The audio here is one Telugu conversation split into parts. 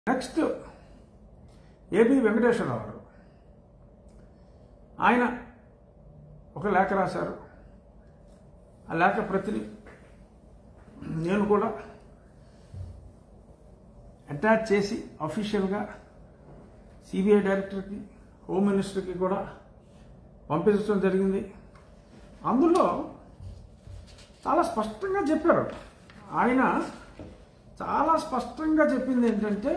నెక్స్ట్ ఏబి వెంకటేశ్వరరావు గారు ఆయన ఒక లేఖ రాశారు. ఆ లేఖ ప్రతిని నేను కూడా అటాచ్ చేసి అఫీషియల్గా సిబిఐ డైరెక్టర్కి, హోమ్ మినిస్టర్కి కూడా పంపించడం జరిగింది. అందులో చాలా స్పష్టంగా చెప్పారు. ఆయన చాలా స్పష్టంగా చెప్పింది ఏంటంటే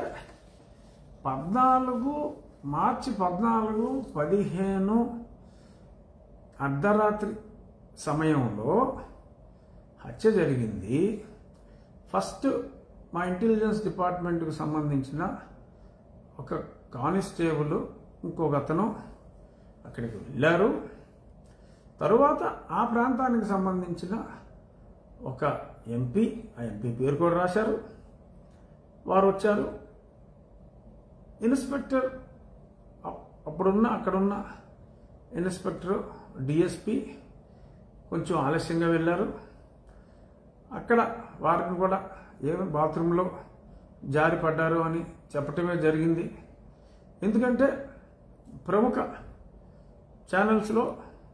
మార్చి 14, 15 అర్ధరాత్రి సమయంలో హత్య జరిగింది. ఫస్ట్ మా ఇంటెలిజెన్స్ డిపార్ట్మెంట్కు సంబంధించిన ఒక కానిస్టేబుల్ ఇంకొక అతను అక్కడికి వెళ్ళారు. తరువాత ఆ ప్రాంతానికి సంబంధించిన ఒక ఎంపీ, ఆ ఎంపీ పేరు కూడా రాశారు, వారు వచ్చారు. ఇన్స్పెక్టర్ అక్కడున్న ఇన్స్పెక్టర్, డిఎస్పి కొంచెం ఆలస్యంగా వెళ్ళారు. అక్కడ వారిని కూడా ఏదో బాత్రూంలో జారి పడ్డారు అని చెప్పటమే జరిగింది. ఎందుకంటే ప్రముఖ ఛానల్స్లో,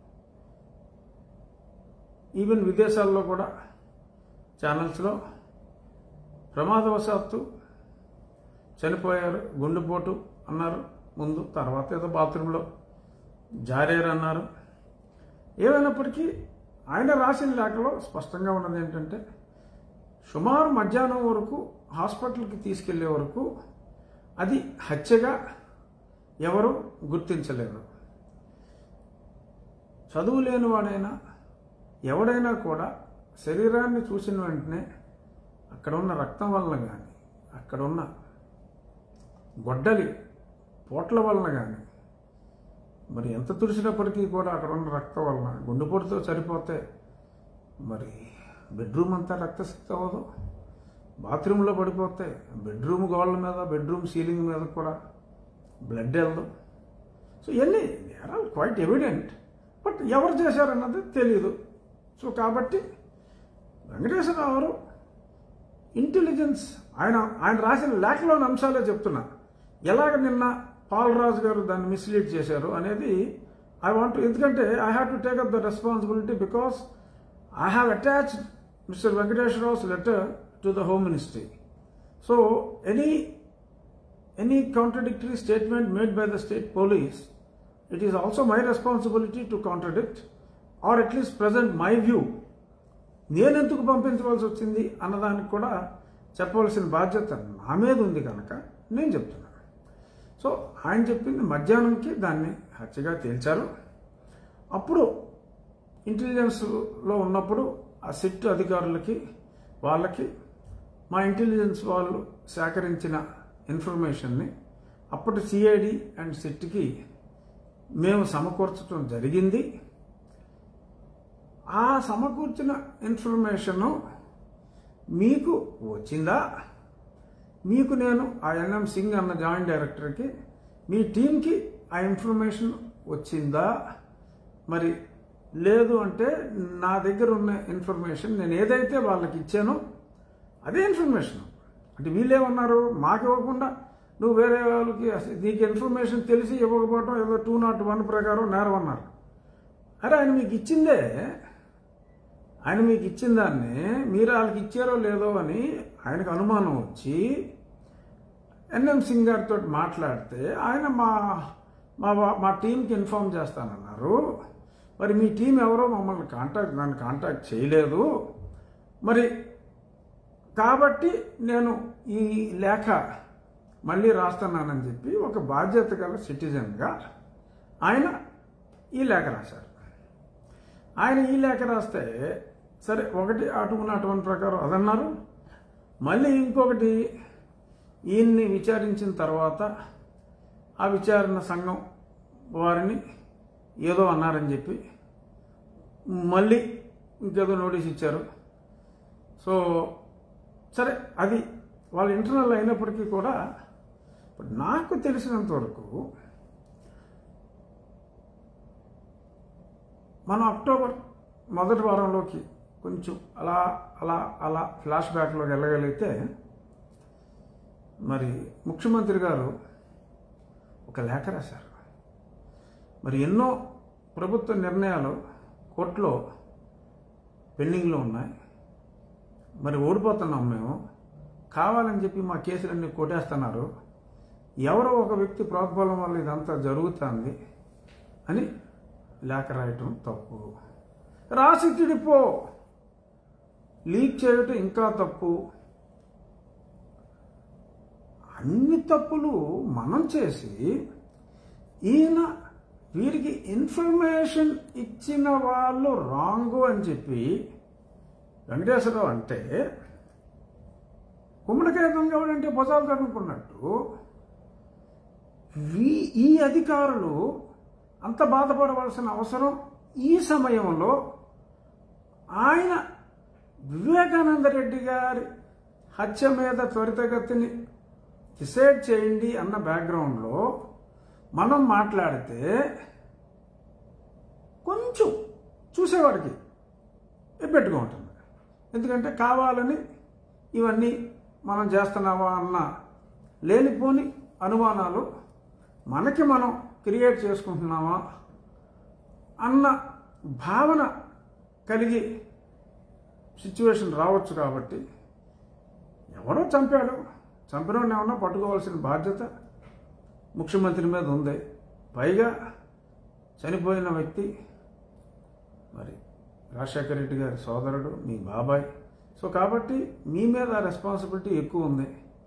ఈవెన్ విదేశాల్లో కూడా ఛానల్స్లో ప్రమాదవశాత్తు చనిపోయారు, గుండెపోటు అన్నారు ముందు, తర్వాత ఏదో బాత్రూంలో జారారు అన్నారు. ఏమైనప్పటికీ ఆయన రాసిన లేఖలో స్పష్టంగా ఉన్నది ఏంటంటే సుమారు మధ్యాహ్నం వరకు హాస్పిటల్కి తీసుకెళ్లే వరకు అది హత్యగా ఎవరు గుర్తించలేరు. చదువు లేనివాడైనా ఎవడైనా కూడా శరీరాన్ని చూసిన వెంటనే అక్కడ ఉన్న రక్తం వలన కానీ, అక్కడ ఉన్న గొడ్డలి పోట్ల వలన కానీ, మరి ఎంత తుడిచినప్పటికీ కూడా అక్కడ ఉన్న రక్తం వలన గుండెపోటుతో సరిపోతే మరి బెడ్రూమ్ అంతా రక్తసిక్త అవ్వదు. బాత్రూంలో పడిపోతే బెడ్రూమ్ గోడల మీద, బెడ్రూమ్ సీలింగ్ మీద కూడా బ్లడ్ వెళ్ళదు. సో ఇవన్నీ they are all quite evident. But ఎవరు చేశారన్నది తెలియదు. సో కాబట్టి వెంకటేశ్వరరావు గారు ఇంటెలిజెన్స్ ఆయన రాసిన లేఖలోని అంశాలే చెప్తున్నా. ఎలాగ నిన్న పాలరాజు గారు దాన్ని మిస్లీడ్ చేశారు అనేది ఎందుకంటే I have to take up the responsibility because I have attached mister Venkateswararao's letter to the home ministry. So any contradictory statement made by the state police, it is also my responsibility to contradict or at least present my view. నేనెందుకు పంపించవలసి వచ్చింది అన్నదానికి కూడా చెప్పవలసిన బాధ్యత నా మీద ఉంది కనుక నేను చెప్తున్నాను. సో ఆయన చెప్పింది మధ్యాహ్నంకి దాన్ని హత్యగా తేల్చారు. అప్పుడు ఇంటెలిజెన్స్లో ఉన్నప్పుడు ఆ సిట్ అధికారులకి వాళ్ళకి మా ఇంటెలిజెన్స్ వాళ్ళు సేకరించిన ఇన్ఫర్మేషన్ని అప్పటి సిఐడి అండ్ సిట్కి మేము సమకూర్చడం జరిగింది. ఆ సమకూర్చిన ఇన్ఫర్మేషను మీకు వచ్చిందా? మీకు నేను ఆ ఎన్ఎం సింగ్ అన్న జాయింట్ డైరెక్టర్కి, మీ టీంకి ఆ ఇన్ఫర్మేషన్ వచ్చిందా? మరి లేదు అంటే నా దగ్గర ఉన్న ఇన్ఫర్మేషన్ నేను ఏదైతే వాళ్ళకి ఇచ్చానో అదే ఇన్ఫర్మేషన్. అంటే వీళ్ళేమన్నారు, మాకు ఇవ్వకుండా నువ్వు వేరే వాళ్ళకి నీకు ఇన్ఫర్మేషన్ తెలిసి ఇవ్వకపోవడం ఏదో 201 ప్రకారం నేరం అన్నారు. అరే ఆయన మీకు ఇచ్చిన దాన్ని మీరు వాళ్ళకి ఇచ్చారో లేదో అని ఆయనకు అనుమానం వచ్చి ఎన్ఎం సింగ్ గారితో మాట్లాడితే ఆయన మా టీంకి ఇన్ఫార్మ్ చేస్తానన్నారు. మరి మీ టీం ఎవరో నన్ను కాంటాక్ట్ చేయలేదు. మరి కాబట్టి నేను ఈ లేఖ మళ్ళీ రాస్తున్నానని చెప్పి ఒక బాధ్యత గల సిటిజన్గా ఆయన ఈ లేఖ రాశారు. ఆయన ఈ లేఖ రాస్తే సరే, ఒకటి అటువంటి ప్రకారం అదన్నారు. మళ్ళీ ఇంకొకటి ఈయన్ని విచారించిన తర్వాత ఆ విచారణ సంఘం వారిని ఏదో అన్నారని చెప్పి మళ్ళీ ఇంకేదో నోటీస్ ఇచ్చారు. సో సరే, అది వాళ్ళ ఇంటర్నల్ అయినప్పటికీ కూడా నాకు తెలిసినంత వరకు మనం అక్టోబర్ మొదటి వారంలోకి కొంచెం అలా ఫ్లాష్ బ్యాక్లోకి వెళ్ళగలిగితే మరి ముఖ్యమంత్రి గారు ఒక లేఖ రాశారు. మరి ఎన్నో ప్రభుత్వ నిర్ణయాలు కోర్టులో పెండింగ్లో ఉన్నాయి. మరి ఓడిపోతున్నాం మేము, కావాలని చెప్పి మా కేసులన్నీ కొట్టేస్తున్నారు, ఎవరో ఒక వ్యక్తి ప్రోద్బలం వల్ల ఇదంతా జరుగుతుంది అని లేఖ రాయటం తప్పు. రాసి తిడిపో, లీక్ చేయటం ఇంకా తప్పు. అన్ని తప్పులు మనం చేసి ఈయన వీరికి ఇన్ఫర్మేషన్ ఇచ్చిన వాళ్ళు రాంగు అని చెప్పి వెంకటేశ్వరరావు అంటే గుమ్మడికాయ దొంగ అంటే భుజాలు తడుముకున్నట్టు ఈ అధికారులు అంత బాధపడవలసిన అవసరం ఈ సమయంలో ఆయన వివేకానంద రెడ్డి గారి హత్య మీద త్వరితగతిని డిసైడ్ చేయండి అన్న బ్యాక్గ్రౌండ్లో మనం మాట్లాడితే కొంచెం చూసేవాడికి ఎబ్బెట్టుగా ఉంటుంది. ఎందుకంటే కావాలని ఇవన్నీ మనం చేస్తున్నావా అన్న లేనిపోని అనుమానాలు మనకి మనం క్రియేట్ చేసుకుంటున్నామా అన్న భావన కలిగి సిచ్యువేషన్ రావచ్చు. కాబట్టి ఎవరో చంపాడు, చంపినోడిని ఏమన్నా పట్టుకోవాల్సిన బాధ్యత ముఖ్యమంత్రి మీద ఉంది. పైగా చనిపోయిన వ్యక్తి మరి రాజశేఖర రెడ్డి గారి సోదరుడు, మీ బాబాయ్. సో కాబట్టి మీ మీద రెస్పాన్సిబిలిటీ ఎక్కువ ఉంది.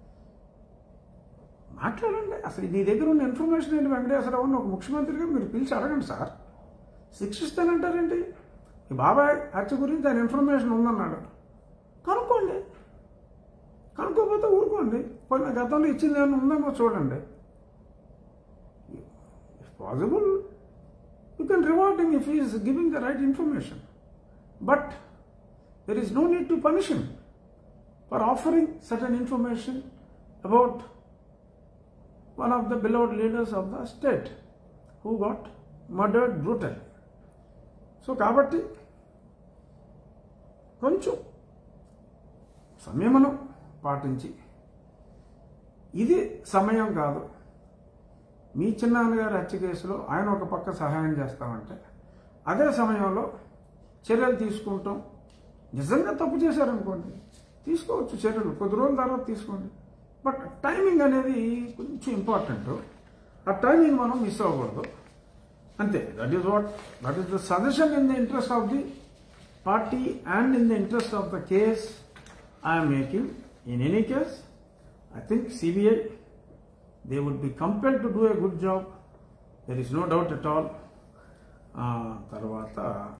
మాట్లాడండి. అసలు నీ దగ్గర ఉన్న ఇన్ఫర్మేషన్ ఏంటి వెంకటేశ్వరరావుని ఒక ముఖ్యమంత్రిగా మీరు పిలిచి అడగండి. సార్ శిక్షిస్తానంటారేంటి? మీ బాబాయ్ హత్య గురించి ఆయన ఇన్ఫర్మేషన్ ఉందన్నాడు, కనుక్కోండి. కనుక్కోకపోతే ఊరుకోండి. పోయిన గతంలో ఇచ్చింది ఏమైనా ఉందేమో చూడండి. If possible you can reward him if he is giving the right information. But there is no need to punish him for offering certain information about one of the beloved leaders of the state who got murdered brutally. So కాబట్టి కొంచెం సంయమనం పాటించి, ఇది సమయం కాదు. మీ చిన్నాన్నగారి హత్య కేసులో ఆయన ఒక పక్క సహాయం చేస్తామంటే అదే సమయంలో చర్యలు తీసుకుంటాం. నిజంగా తప్పు చేశారనుకోండి, తీసుకోవచ్చు చర్యలు, కొద్ది రోజుల తర్వాత తీసుకోండి. బట్ టైమింగ్ అనేది కొంచెం ఇంపార్టెంట్. ఆ టైమింగ్ మనం మిస్ అవ్వకూడదు అంతే. That is the suggestion in the interest of the party and in the interest of the case I'm making. In any case I think CBI they would be compelled to do a good job. There is no doubt at all. తర్వాత